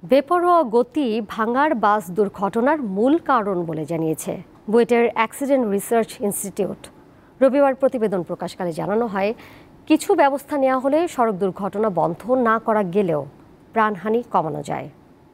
বেপরোয়া গতি ভাঙার বাস দুর্ঘটনার মূল কারণ বলে জানিয়েছে বুয়েটের অ্যাক্সিডেন্ট রিসার্চ ইনস্টিটিউট। রবিবার প্রতিবেদন প্রকাশকালে জানানো হয়, কিছু ব্যবস্থা নেওয়া হলে সড়ক দুর্ঘটনা বন্ধ না করা গেলেও প্রাণহানি কমানো যায়।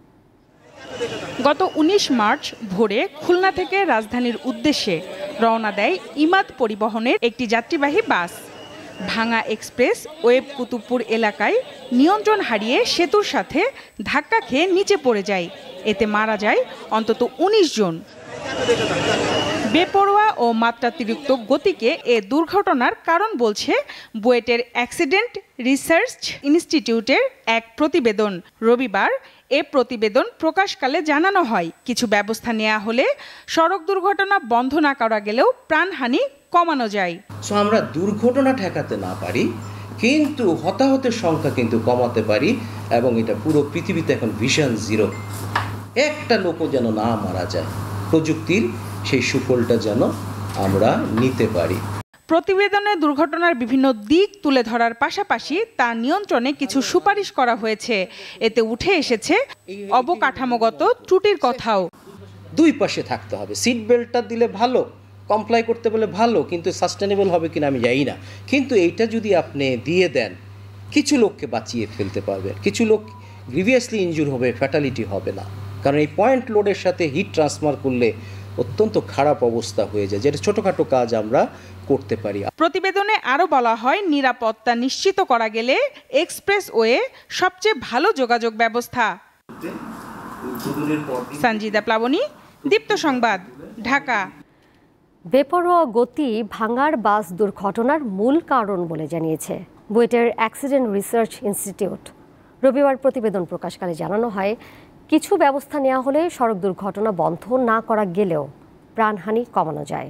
গত ১৯ মার্চ ভোরে খুলনা থেকে রাজধানীর উদ্দেশ্যে রওনা দেয় ইমাদ পরিবহনের একটি যাত্রীবাহী বাস। ভাঙা এক্সপ্রেস ওয়েব কুতুবপুর এলাকায় নিয়ন্ত্রণ হারিয়ে সেতুর সাথে ধাক্কা খেয়ে নিচে পড়ে যায়। এতে মারা যায় অন্তত ১৯ জন। বেপরোয়া ও মাত্রাতিরিক্ত গতিকে এ দুর্ঘটনার কারণ বলছে বুয়েটের অ্যাক্সিডেন্ট রিসার্চ ইনস্টিটিউটের এক প্রতিবেদন। রবিবার এ প্রতিবেদন প্রকাশকালে জানানো হয়, কিছু ব্যবস্থা নেওয়া হলে সড়ক দুর্ঘটনা বন্ধ না করা গেলেও প্রাণহানি কমানো যায়। আমরা দুর্ঘটনা ঠেকাতে না পারি, কিন্তু হতাহতের সংখ্যা কিন্তু কমাতে পারি, এবং এটা পুরো পৃথিবীতে এখন ভিশন জিরো। একটা লোকও যেন না মারা যায়, প্রযুক্তির সেই সুফলটা যেন আমরা নিতে পারি। প্রতিবেদনে দুর্ঘটনার বিভিন্ন দিক তুলে ধরার পাশাপাশি তা নিয়ন্ত্রণে কিছু সুপারিশ করা হয়েছে। এতে উঠে এসেছে অবকাঠামোগত ত্রুটির কথাও। দুই পাশে থাকতে হবে, সিট বেল্টটা দিলে ভালো, কমপ্লাই করতে বলে ভালো, কিন্তু সাস্টেনেবল হবে কিনা আমি জানি না। কিন্তু এইটা যদি আপনি দিয়ে দেন, কিছু লোককে বাঁচিয়ে ফেলতে পারবেন, কিছু লোক গ্রিভিয়াসলি ইনজুর হবে, ফ্যাটালিটি হবে না। কারণ এই পয়েন্ট লোডের সাথে হিট ট্রান্সফার করলে অত্যন্ত খারাপ অবস্থা হয়ে যায়, যেটা ছোটোখাটো কাজ আমরা করতে পারি। প্রতিবেদনে আরও বলা হয়, নিরাপত্তা নিশ্চিত করা গেলে এক্সপ্রেসওয়ে সবচেয়ে ভালো যোগাযোগ ব্যবস্থা। সঞ্জিদা প্লাবনী, দীপ্ত সংবাদ, ঢাকা। বেপরোয়া গতি ভাঙার বাস দুর্ঘটনার মূল কারণ বলে জানিয়েছে বুয়েটের অ্যাক্সিডেন্ট রিসার্চ ইনস্টিটিউট। রবিবার প্রতিবেদন প্রকাশকালে জানানো হয়, কিছু ব্যবস্থা নেওয়া হলে সড়ক দুর্ঘটনা বন্ধ না করা গেলেও প্রাণহানি কমানো যায়।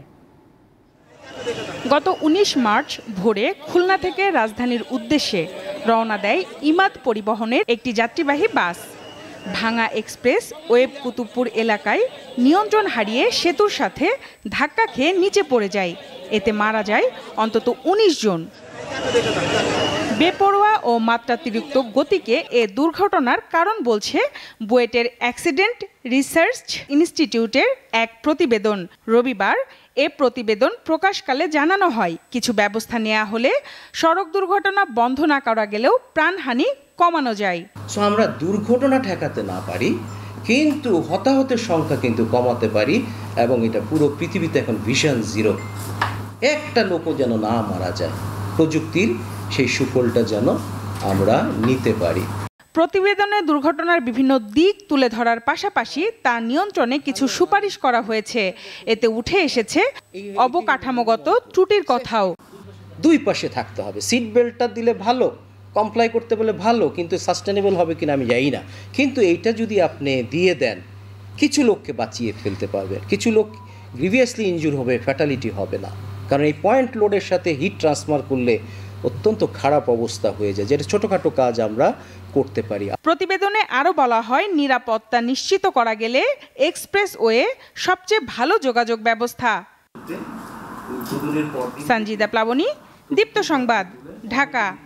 গত ১৯ মার্চ ভোরে খুলনা থেকে রাজধানীর উদ্দেশ্যে রওনা দেয় ইমাদ পরিবহনের একটি যাত্রীবাহী বাস। ভাঙা এক্সপ্রেস ওয়েব কুতুবপুর এলাকায় নিয়ন্ত্রণ হারিয়ে সেতুর সাথে ধাক্কা খেয়ে নিচে পড়ে যায়। এতে মারা যায় অন্তত ১৯ জন। বেপরোয়া ও মাত্রাতিরিক্ত গতিকে এ দুর্ঘটনার কারণ বলছে বুয়েটের অ্যাক্সিডেন্ট রিসার্চ ইনস্টিটিউটের এক প্রতিবেদন। রবিবার এ প্রতিবেদন প্রকাশকালে জানানো হয়, কিছু ব্যবস্থা নেওয়া হলে সড়ক দুর্ঘটনা বন্ধ না করা গেলেও প্রাণহানি কমানো যায়। আমরা দুর্ঘটনা ঠেকাতে না পারি, কিন্তু হতাহতের সংখ্যা কিন্তু কমাতে পারি, এবং এটা পুরো পৃথিবীতে এখন ভিশন জিরো। একটা লোকও যেন না মারা যায়, প্রযুক্তির সেই সুফলটা যেন আমরা নিতে পারি। প্রতিবেদনে দুর্ঘটনার বিভিন্ন দিক তুলে ধরার পাশাপাশি তা নিয়ন্ত্রণে কিছু সুপারিশ করা হয়েছে। এতে উঠে এসেছে অবকাঠামোগত ত্রুটির কথাও। দুই পাশে থাকতে হবে, সিট বেল্টটা দিলে ভালো, কমপ্লাই করতে বলে ভালো, কিন্তু সাস্টেনেবল হবে কিনা আমি জানি না। কিন্তু এইটা যদি আপনি দিয়ে দেন, কিছু লোককে বাঁচিয়ে ফেলতে পারবেন, কিছু লোক গ্রিভিয়াসলি ইনজুর হবে, ফ্যাটালিটি হবে না। কারণ এই পয়েন্ট লোডের সাথে হিট ট্রান্সফার করলে অত্যন্ত খারাপ অবস্থা হয়ে যায়, যেটা ছোটোখাটো কাজ আমরা করতে পারি। প্রতিবেদনে আরও বলা হয়, নিরাপত্তা নিশ্চিত করা গেলে এক্সপ্রেসওয়ে সবচেয়ে ভালো যোগাযোগ ব্যবস্থা। সঞ্জিদা প্লাবনী, দীপ্ত সংবাদ, ঢাকা।